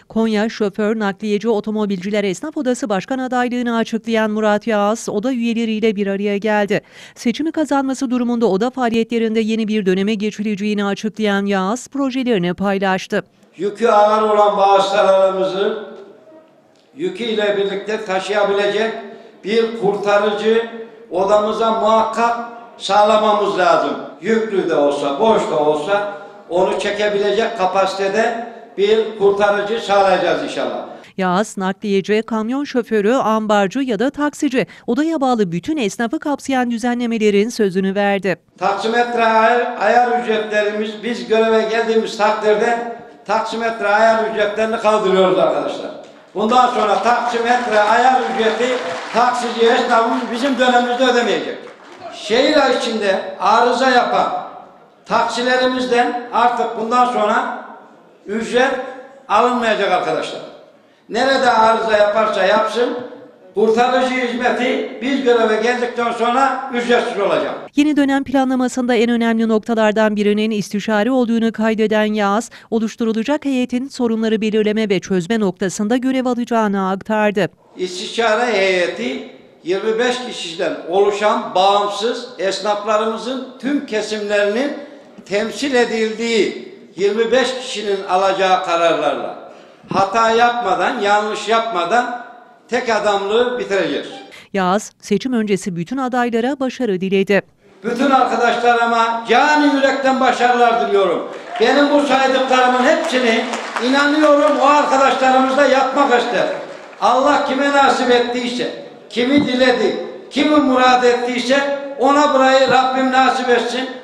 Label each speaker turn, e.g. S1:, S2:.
S1: Konya Şoför, Nakliyeci, Otomobilciler Esnaf Odası Başkan adaylığını açıklayan Murat Yağız, oda üyeleriyle bir araya geldi. Seçimi kazanması durumunda oda faaliyetlerinde yeni bir döneme geçileceğini açıklayan Yağız, projelerini paylaştı.
S2: Yükü ağır olan bağışlarımızı yüküyle birlikte taşıyabilecek bir kurtarıcı odamıza muhakkak sağlamamız lazım. Yüklü de olsa, boş da olsa onu çekebilecek kapasitede bir kurtarıcı sağlayacağız inşallah.
S1: Yağız, nakliyeci, kamyon şoförü, ambarcı ya da taksici, odaya bağlı bütün esnafı kapsayan düzenlemelerin sözünü verdi.
S2: Taksimetre ayar ücretlerimiz, biz göreve geldiğimiz takdirde taksimetre ayar ücretlerini kaldırıyoruz arkadaşlar. Bundan sonra taksimetre ayar ücreti taksici esnafımız bizim dönemimizde ödemeyecek. Şehir içinde arıza yapan taksilerimizden artık bundan sonra ücret alınmayacak arkadaşlar. Nerede arıza yaparsa yapsın, kurtarıcı hizmeti biz göreve geldikten sonra ücretsiz olacak.
S1: Yeni dönem planlamasında en önemli noktalardan birinin istişare olduğunu kaydeden Yağız, oluşturulacak heyetin sorunları belirleme ve çözme noktasında görev alacağını aktardı.
S2: İstişare heyeti 25 kişiden oluşan bağımsız esnaflarımızın tüm kesimlerinin temsil edildiği 25 kişinin alacağı kararlarla hata yapmadan, yanlış yapmadan tek adamlığı bitireceğiz.
S1: Yağız, seçim öncesi bütün adaylara başarı diledi.
S2: Bütün arkadaşlarıma canı yürekten başarılar diliyorum. Benim bu saydıklarımın hepsini inanıyorum o arkadaşlarımız da yapmak ister. Allah kime nasip ettiyse, kimi diledi, kimi murad ettiyse ona burayı Rabbim nasip etsin.